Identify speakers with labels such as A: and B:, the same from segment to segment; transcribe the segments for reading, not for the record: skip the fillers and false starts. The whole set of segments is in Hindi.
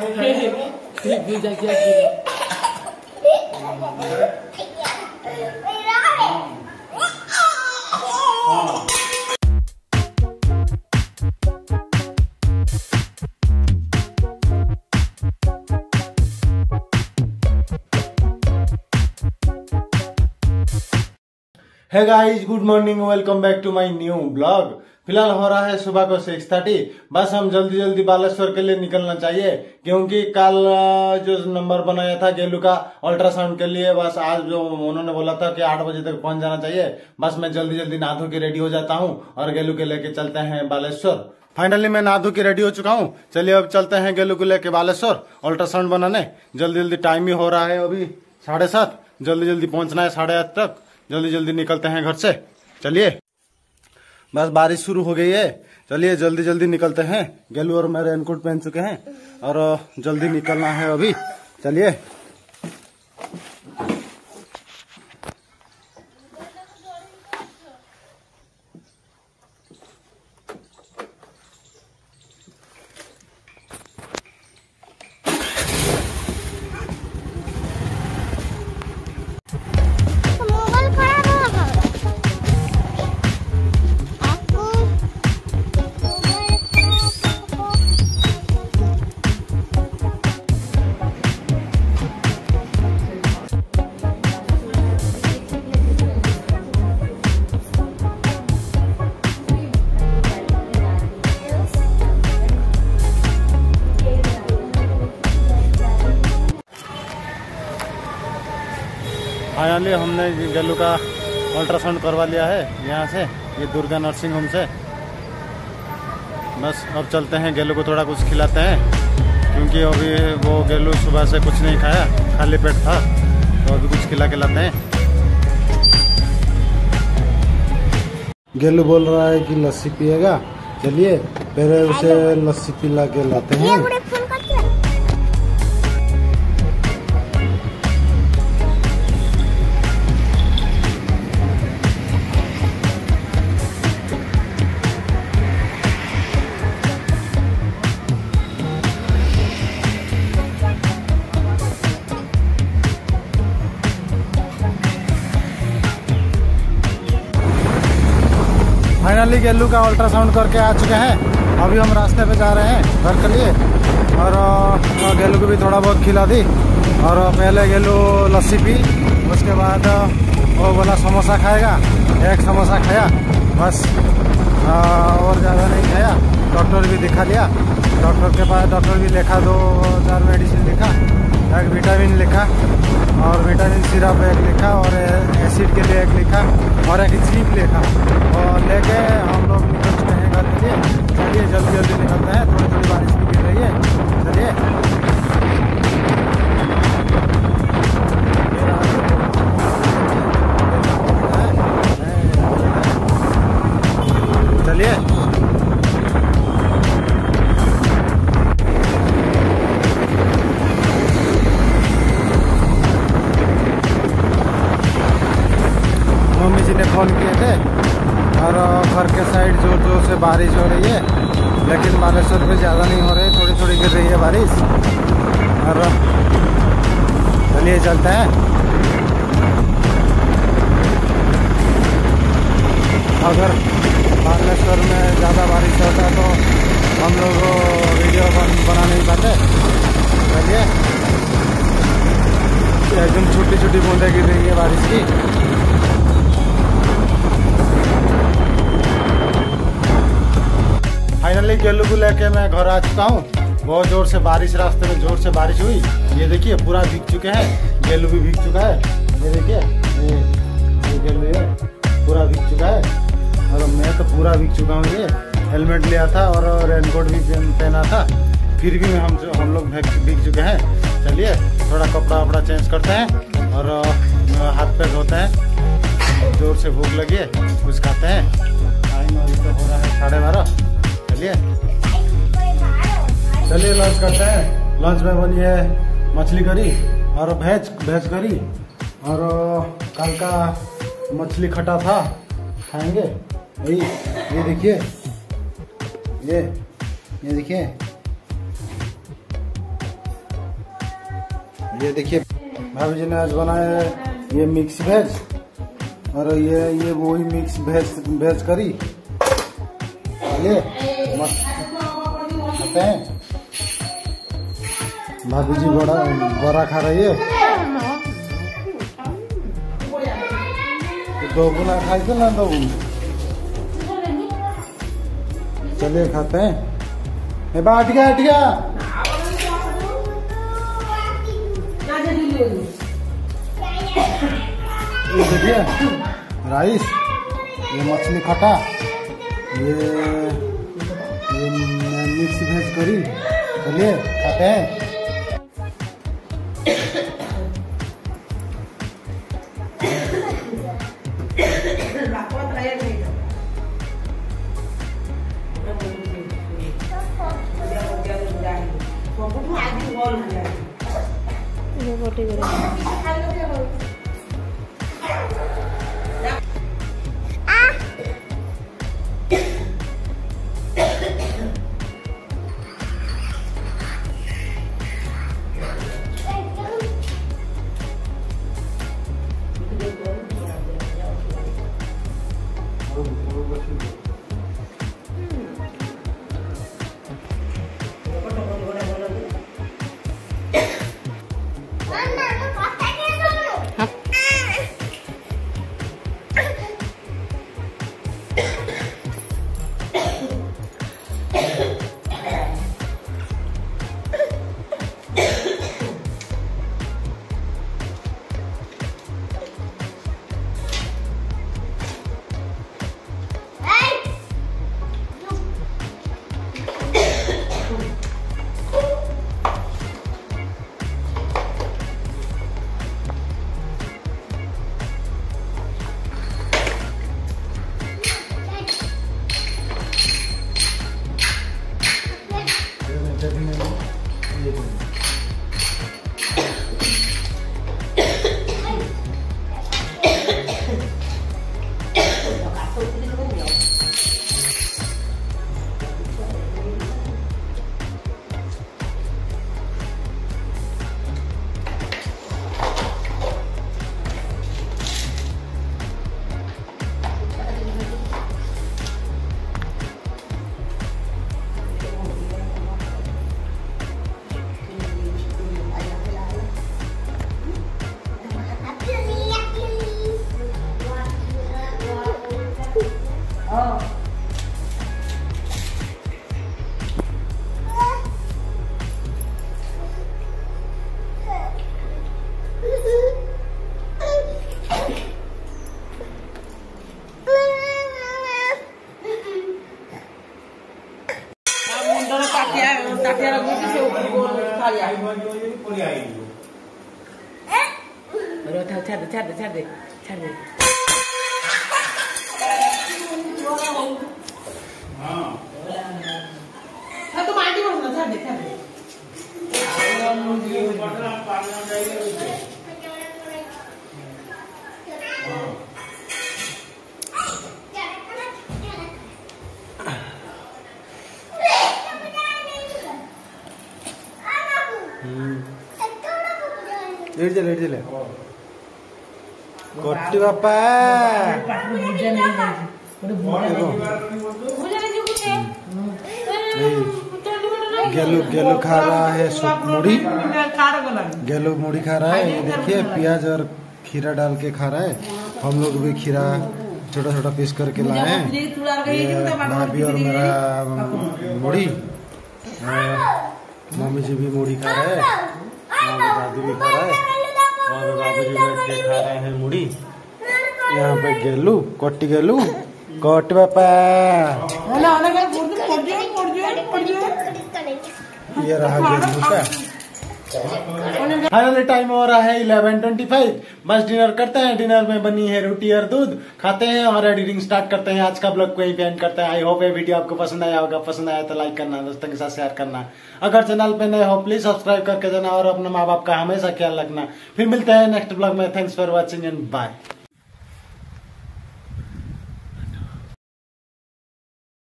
A: है guys, good morning, welcome back to my new blog. फिलहाल हो रहा है सुबह को 6:30। बस हम जल्दी जल्दी बालेश्वर के लिए निकलना चाहिए, क्योंकि कल जो नंबर बनाया था गेलू का अल्ट्रासाउंड के लिए, बस आज जो उन्होंने बोला था कि 8 बजे तक पहुंच जाना चाहिए। बस मैं जल्दी जल्दी नहा धो के रेडी हो जाता हूं और गेलू के लेके चलते हैं बालेश्वर। फाइनली मैं नहा धो के रेडी हो चुका हूं। चलिए अब चलते हैं गेलू को लेके बालेश्वर अल्ट्रासाउंड बनाने। जल्दी जल्दी, टाइम ही हो रहा है अभी 7:30। जल्दी जल्दी पहुंचना है 8:30 तक। जल्दी जल्दी निकलते हैं घर से। चलिए, बस बारिश शुरू हो गई है। चलिए जल्दी जल्दी निकलते हैं। गेलू और मैं रेनकोट पहन चुके हैं और जल्दी निकलना है अभी। चलिए। फाइनली हमने गेलू का अल्ट्रासाउंड करवा लिया है यहाँ से, ये दुर्गा नर्सिंग होम से। बस अब चलते हैं, गेलू को थोड़ा कुछ खिलाते हैं, क्योंकि अभी वो गेलू सुबह से कुछ नहीं खाया, खाली पेट था, तो अभी कुछ खिला के लाते हैं। गेलू बोल रहा है कि लस्सी पिएगा। चलिए पहले उसे लस्सी पिला के लाते हैं। फाइनली गेलू का अल्ट्रासाउंड करके आ चुके हैं। अभी हम रास्ते पे जा रहे हैं घर के लिए, और गेलू को भी थोड़ा बहुत खिला दी। और पहले गेलू लस्सी पी, उसके बाद वो बोला समोसा खाएगा। एक समोसा खाया बस, और ज़्यादा नहीं खाया। डॉक्टर भी दिखा लिया, डॉक्टर के पास डॉक्टर भी लिखा, 2-4 मेडिसिन लिखा, एक विटामिन लिखा, और विटामिन सिरप एक लिखा, और एसिड के लिए एक लिखा, और एक स्लीप लिखा। और लेके हम लोग निकल चुके हैं घर के लिए। चलिए जल्दी जल्दी निकलते हैं, थोड़ी थोड़ी बारिश भी गिर रही है। चलिए चलिए मम्मी जी ने फोन किए थे, और घर के साइड जोर जोर से बारिश हो रही है, लेकिन बालेश्वर पे ज़्यादा नहीं हो रही, थोड़ी थोड़ी गिर रही है बारिश। और चलिए चलते हैं। अगर बालेश्वर में ज़्यादा बारिश होता तो हम लोग वीडियो बना नहीं पाते। चलिए, एकदम छोटी छोटी बूंदें गिर रही है बारिश की। फाइनली गेलू को लेके मैं घर आ चुका हूँ। बहुत जोर से बारिश, रास्ते में जोर से बारिश हुई। ये देखिए पूरा भीग चुके हैं, गेलू भी भीग चुका है। ये देखिए, ये गेलू ये पूरा भीग चुका है, और मैं तो पूरा भीग चुका हूँ। ये हेलमेट लिया था और रेनकोट भी पहना था, फिर भी हम लोग भीग चुके हैं। चलिए थोड़ा कपड़ा वपड़ा चेंज करते हैं और हाथ पैर धोते हैं। जोर से भूख लगी है, कुछ खाते हैं। टाइम अभी तो हो रहा है 12:30। चलिए लंच करते हैं। लंच में बनी है मछली करी और भेज करी, और कल का मछली खटा था, खाएंगे। ये देखिए, ये देखिए, ये देखिए भाभी जी ने आज बनाया है ये मिक्स वेज, और ये वही मिक्स वेज करी। ये मस्त खाते हैं। भाभी जी बड़ा खा रही है, दो गुना खाई थे ना दो। चलिए खाते हैं। हट गया ये देखिए राइस, ये मछली खटा, ये मिक्स वेज करी। चलिए खाते हैं। ಇಡ್ದಿಲ್ಲ ಕೊಟ್ಟಿವಪ್ಪ गेलू खा रहा है मुड़ी। गेलू मुड़ी खा रहा है। ये देखिए प्याज और खीरा डाल के खा रहा है। हम लोग भी खीरा छोटा छोटा पीस करके लाए हैं। भाभी और मेरा मुड़ी, मम्मी जी भी मुड़ी खा रहे हैं, दादी भी खा रहा है, और बाबू जी बैठ के खा रहे हैं मुड़ी। यहाँ पे गेलू कोटी गेलू कोट बापा। ये रहा गेलू का। फाइनली टाइम हो रहा है 11:25। बस डिनर करते हैं। डिनर में बनी है रोटी और दूध, खाते हैं और एडिटिंग स्टार्ट करते हैं। आज का ब्लॉग को यहीं पे एंड करते हैं। आई होप ये वीडियो आपको पसंद आया होगा। पसंद आया तो लाइक करना, दोस्तों के साथ शेयर करना। अगर चैनल पे नए हो प्लीज सब्सक्राइब करके जाना और अपने माँ बाप का हमेशा ख्याल रखना। फिर मिलते हैं नेक्स्ट ब्लॉग में। Thanks for watching and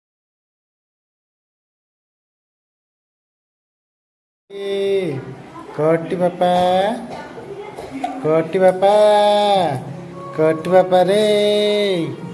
A: bye. कोटी बापा, कोटी बापा, कोटी बापा रे।